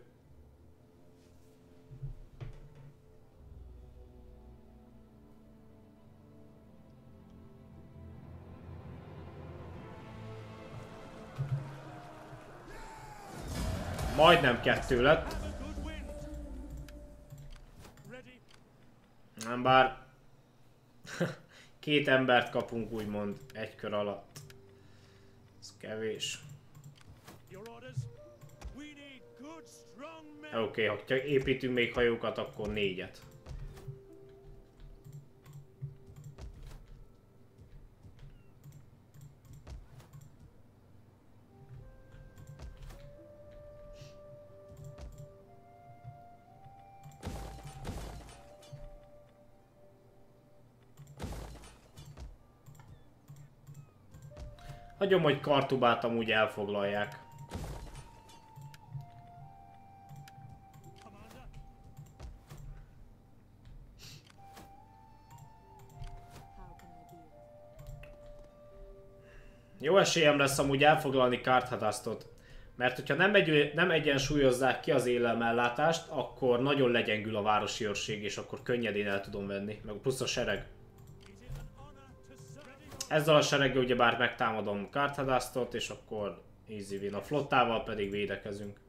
Majdnem 2 lett. Have a good wind! Ready! Nem bár... 2 embert kapunk úgymond egy kör alatt. Ez kevés. Your orders? We need good, strong men! Oké, ha építünk még hajókat, akkor 4-et. Hagyom, hogy Kartubát amúgy elfoglalják. Commander? How can I be of Jó esélyem lesz amúgy elfoglalni Karthadastot. Mert hogyha nem egyensúlyozzák ki az élemellátást, akkor nagyon legyengül a városi őrség, és akkor könnyedén el tudom venni. Meg plusz a sereg. Ezzel a sereggel ugyebár megtámadom Karthadastot, és akkor easy win. A flottával pedig védekezünk.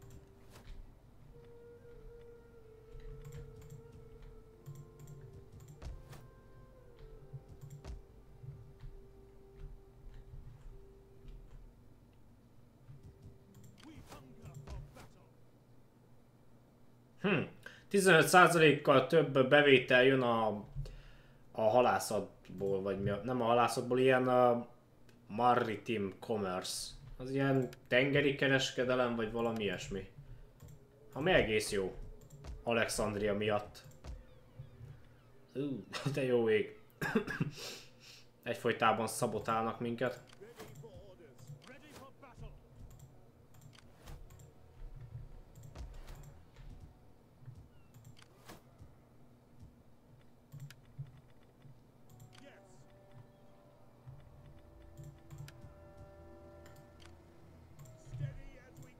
We hunger for battle! 15%-kal több bevétel jön a halászatból, vagy mi nem a halászatból, ilyen maritime commerce. Az ilyen tengeri kereskedelem, vagy valami ilyesmi. Ami egész jó. Alexandria miatt. De jó ég. Egyfolytában szabotálnak minket. Ready for battle! Yes! Steady as we...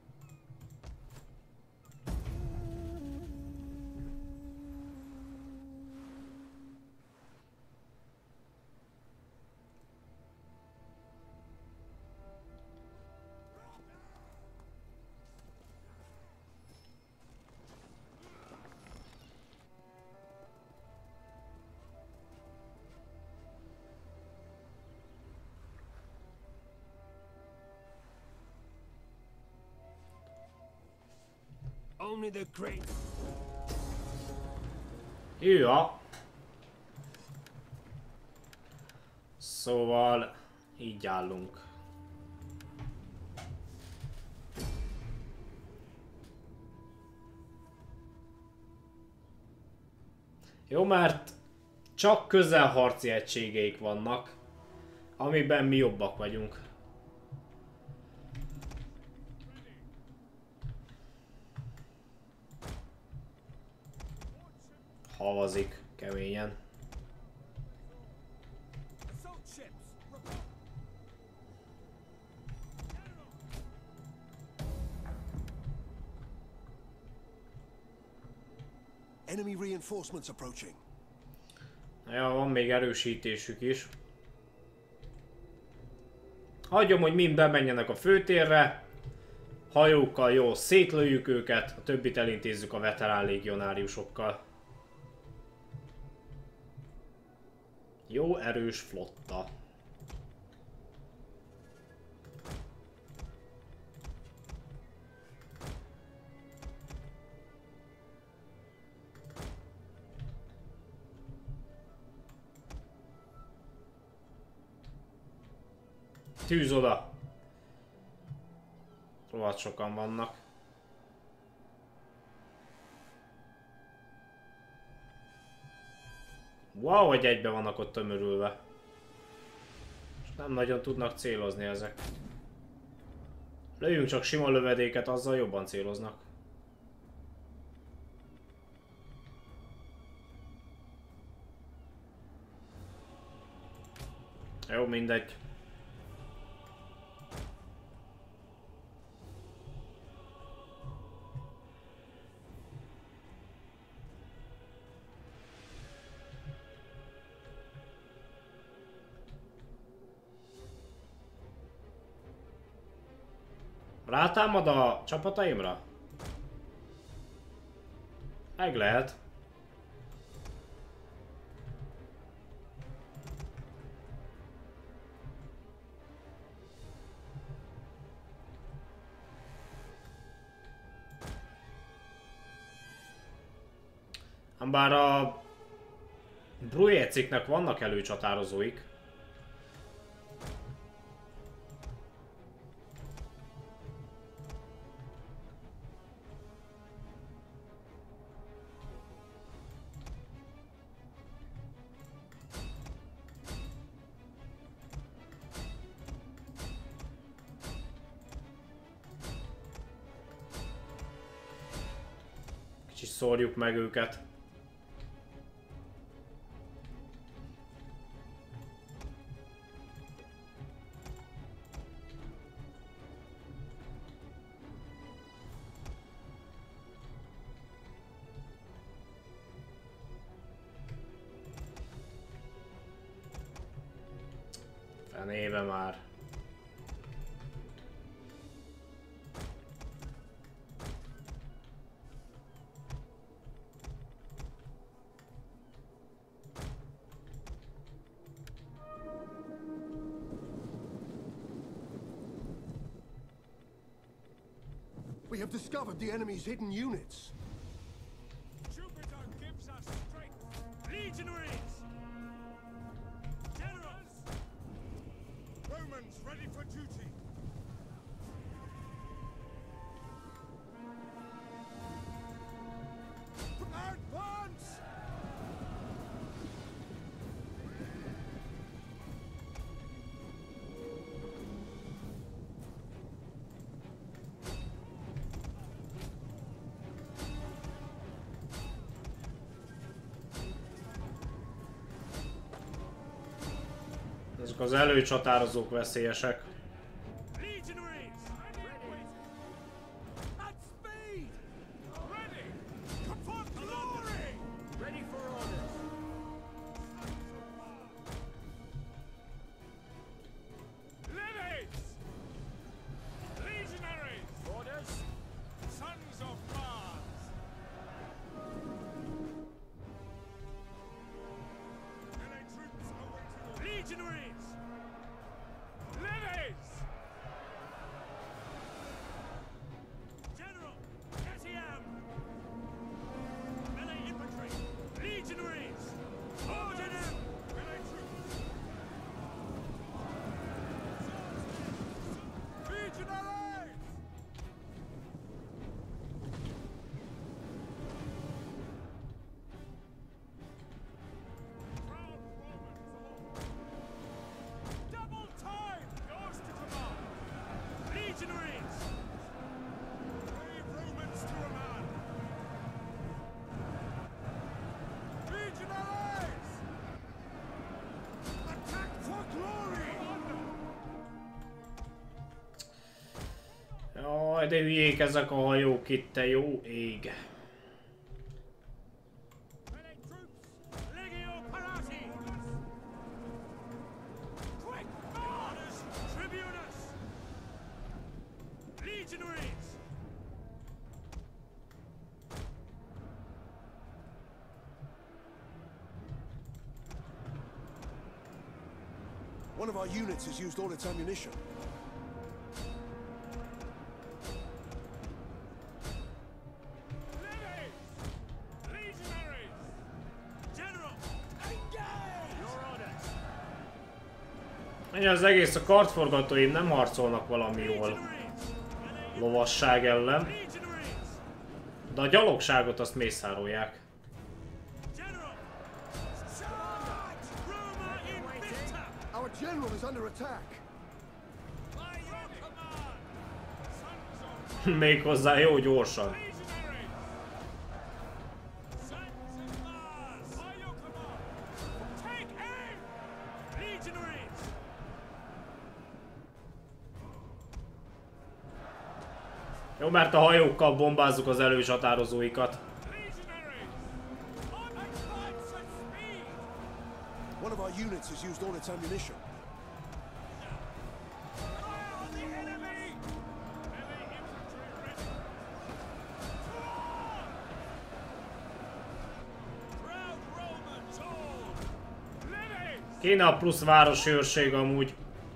Only the great... Ja. Szóval így állunk. Jó, mert csak közelharci egységeik vannak, amiben mi jobbak vagyunk. havazik keményen. Assault ships, report. Enemy reinforcements approaching. Ja, van még erősítésük is. Hagyom, hogy mind bemenjenek a főtérre. Hajókkal jól szétlőjük őket, a többit elintézzük a veterán légionáriusokkal. Jó erős flotta. Tűz oda! Rohadt sokan vannak. Wow, hogy egybe vannak ott tömörülve. És nem nagyon tudnak célozni ezek. Lőjünk csak sima lövedéket, azzal jobban céloznak. Jó, mindegy. Rátámad a csapataimra? Meg lehet. Bár a Brujeciknek vannak előcsatározóik. Kicsit szórjuk meg őket. Fenébe már. We have discovered the enemy's hidden units. Jupiter gives us strength. Legionaries! Generals! Romans ready for duty. Advance! Ezek az előcsatározók veszélyesek. Legionaries! At speed! Ready! For glory! Ready for orders! Levies! Legionaries! Orders! Sons of Mars! Melee troops awaiting orders. Legionaries! Levies! General! Gatiam! Melee infantry! Legionaries! Ordnance! Melee troops. Legionaries! Proud Romans all! Double time! Yours to command! Jaj, de hülyék ezek a hajók itt, te jó ég. One of our units has used all its ammunition. Az egész a kardforgatóim nem harcolnak valami jól lovasság ellen, de a gyalogságot azt mészárolják. Our general is under attack. Méghozzá jó gyorsan. Jó, mert a hajókkal bombázzuk az előcsatározóikat. One of our units has used all its ammunition. Kéne a plusz városi őrség amúgy.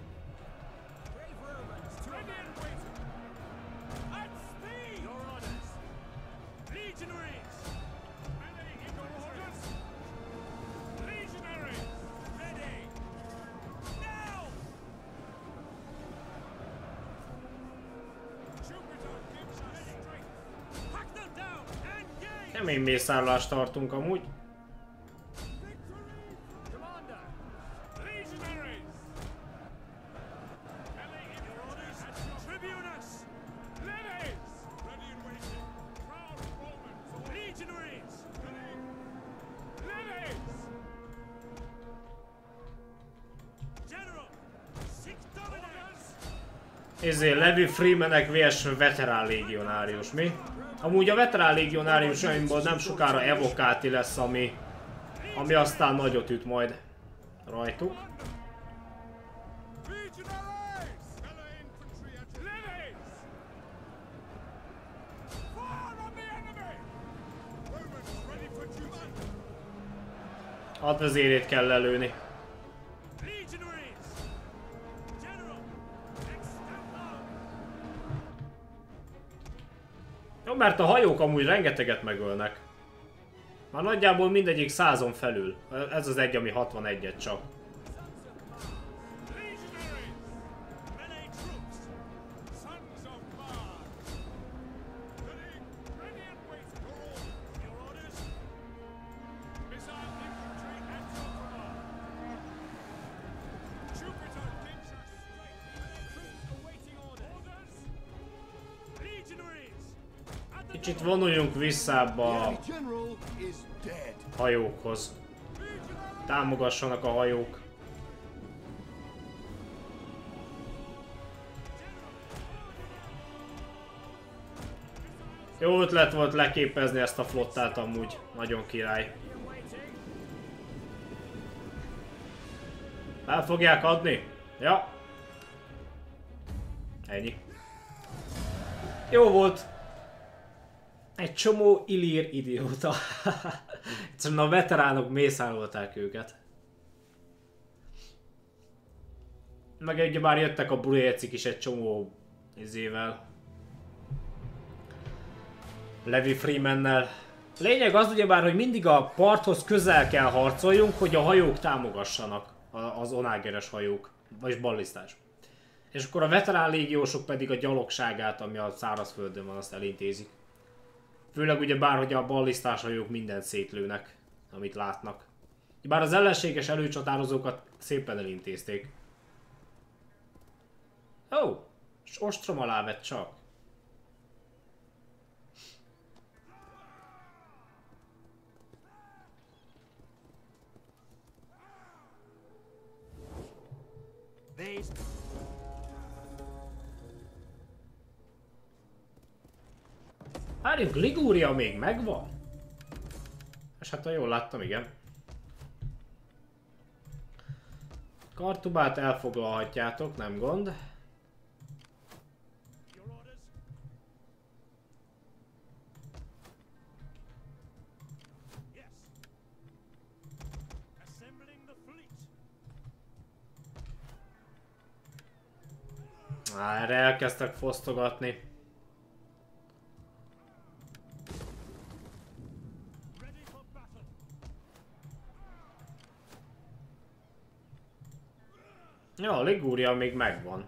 Kemény mészárlást tartunk amúgy. Levi Freemanek vs veterán légionárius, mi? Amúgy a veterán légionáriusaimból nem sokára evokáti lesz, ami aztán nagyot üt majd rajtuk. Hadvezérét kell lelőni. Jó, mert a hajók amúgy rengeteget megölnek. Már nagyjából mindegyik 100-on felül. Ez az egy, ami 61-et csak. Kicsit vonuljunk vissza a hajókhoz. Támogassanak a hajók. Jó ötlet volt leképezni ezt a flottát amúgy. Nagyon király. El fogják adni? Ja. Ennyi. Jó volt. Egy csomó illír idióta. Egyszerűen a veteránok mészárolták őket. Meg ugye már jöttek a buljécik is egy csomó izével. Levi Freemannel. Lényeg az ugyebár, hogy mindig a parthoz közel kell harcoljunk, hogy a hajók támogassanak. Az onágeres hajók. Vagyis ballisztás. És akkor a veterán légiósok pedig a gyalogságát, ami a szárazföldön van, azt elintézik. Főleg ugye bár, hogy a ballisztás hajók mindent szétlőnek, amit látnak. Bár az ellenséges előcsatározókat szépen elintézték. Ó, és ostrom alá vett csak. Várjunk, Ligúria még megvan? És hát ha jól láttam, igen. Kartubát elfoglalhatjátok, nem gond. Your orders? Yes. Assembling the fleet. Erre elkezdtek fosztogatni. Ready for battle. Ja, Ligúria még megvan.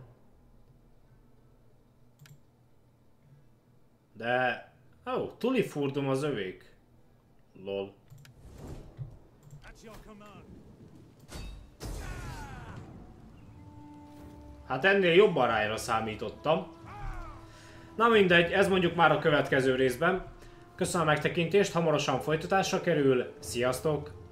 De... Ó, Tulifurdum az övék. Lol. At your command. Hát ennél jobb arányra számítottam. Na mindegy, ez mondjuk már a következő részben. Köszönöm a megtekintést, hamarosan folytatásra kerül. Sziasztok!